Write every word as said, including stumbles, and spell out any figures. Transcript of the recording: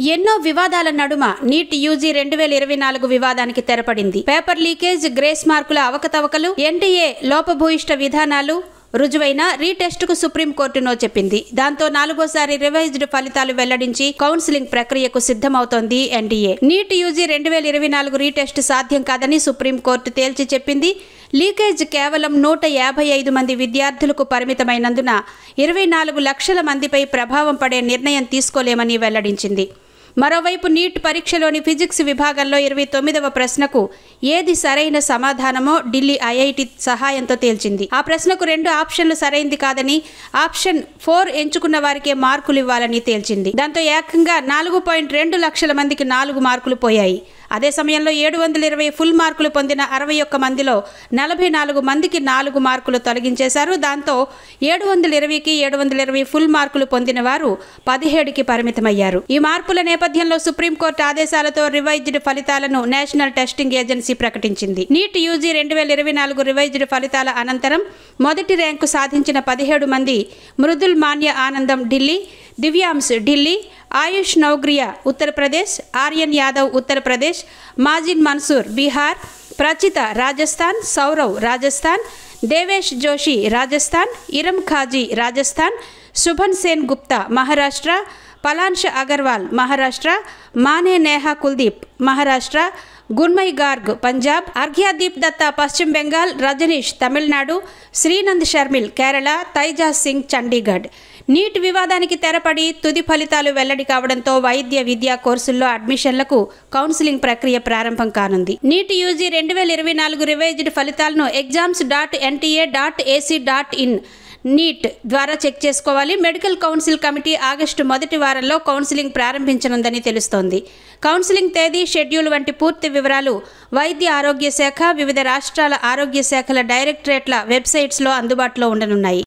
ఎన్నో వివాదాల నడుమ నీట్ యూజీ రెండు వేల ఇరవై నాలుగు వివాదానికి తెరపడింది. పేపర్ లీకేజ్, గ్రేస్ మార్కుల అవకతవకలు, ఎన్టీఏ లోపభూయిష్ట విధానాలు రుజువైన రీటెస్టుకు సుప్రీంకోర్టు నో చెప్పింది. దాంతో నాలుగోసారి రివైజ్డ్ ఫలితాలు వెల్లడించి కౌన్సిలింగ్ ప్రక్రియకు సిద్ధమవుతోంది ఎన్డీఏ. నీట్ యూజీ రెండు వేల ఇరవై నాలుగు రీటెస్ట్ సాధ్యం కాదని సుప్రీంకోర్టు తేల్చి చెప్పింది. లీకేజ్ కేవలం నూట యాభై ఐదు మంది విద్యార్థులకు పరిమితమైనందున ఇరవై నాలుగు లక్షల మందిపై ప్రభావం పడే నిర్ణయం తీసుకోలేమని వెల్లడించింది. మరోవైపు నీట్ పరీక్షలోని ఫిజిక్స్ విభాగంలో ఇరవై తొమ్మిదవ ప్రశ్నకు ఏది సరైన సమాధానమో ఢిల్లీ ఐఐటి సహాయంతో తేల్చింది. ఆ ప్రశ్నకు రెండు ఆప్షన్లు సరైంది కాదని, ఆప్షన్ ఫోర్ ఎంచుకున్న వారికే మార్కులు ఇవ్వాలని తేల్చింది. దాంతో ఏకంగా నాలుగు పాయింట్ రెండు లక్షల మందికి నాలుగు మార్కులు పోయాయి. అదే సమయంలో ఏడు వందల ఇరవై ఫుల్ మార్కులు పొందిన అరవై ఒక్క మందిలో నలభై నాలుగు మందికి నాలుగు మార్కులు తొలగించేశారు. దాంతో ఏడు వందల ఇరవైకి ఏడు వందల ఇరవై ఫుల్ మార్కులు పొందిన వారు పదిహేడుకి పరిమితమయ్యారు. ఈ మార్పుల నేపథ్యంలో సుప్రీంకోర్టు ఆదేశాలతో రివైజ్డ్ ఫలితాలను నేషనల్ టెస్టింగ్ ఏజెన్సీ ప్రకటించింది. నీట్ యూజీ రెండు వేల ఇరవై నాలుగు రివైజ్డ్ ఫలితాల అనంతరం మొదటి ర్యాంకు సాధించిన పదిహేడు మంది మృదుల్ మాన్య ఆనందం ఢిల్లీ, దివ్యాంశ్ ఢిల్లీ, ఆయుష్ నౌగ్రియా ఉత్తరప్రదేశ్, ఆర్యన్ యాదవ్ ఉత్తరప్రదేశ్, మాజిన్ మన్సూర్ బీహార్, ప్రచిత రాజస్థాన్, సౌరవ్ రాజస్థాన్, దేవేష్ జోషి రాజస్థాన్, ఇరం ఖాజీ రాజస్థాన్, శుభన్ సేన్ గుప్తా మహారాష్ట్ర, పలాన్ష అగర్వాల్ మహారాష్ట్ర, మానే నేహా కుల్దీప్ మహారాష్ట్ర, గున్మయ్ గార్గ్ పంజాబ్, అర్ఘ్యాదీప్ దత్తా పశ్చిమ బెంగాల్, రజనీష్ తమిళనాడు, శ్రీనంద్ షర్మిల్ కేరళ, తైజాస్ సింగ్ చండీగఢ్. నీట్ వివాదానికి తెరపడి తుది ఫలితాలు వెల్లడి కావడంతో వైద్య విద్యా కోర్సుల్లో అడ్మిషన్లకు కౌన్సిలింగ్ ప్రక్రియ ప్రారంభం కానుంది. నీట్ యూజీ రెండు వేల ఇరవై నాలుగు రివైజ్డ్ ఫలితాలను exams dot NTA dot AC dot in NEET ద్వారా చెక్ చేసుకోవాలి. మెడికల్ కౌన్సిల్ కమిటీ ఆగస్టు మొదటి వారంలో కౌన్సిలింగ్ ప్రారంభించనుందని తెలుస్తోంది. కౌన్సిలింగ్ తేదీ, షెడ్యూల్ వంటి పూర్తి వివరాలు వైద్య ఆరోగ్య శాఖ, వివిధ రాష్ట్రాల ఆరోగ్య శాఖల డైరెక్టరేట్ల వెబ్సైట్స్లో అందుబాటులో ఉండనున్నాయి.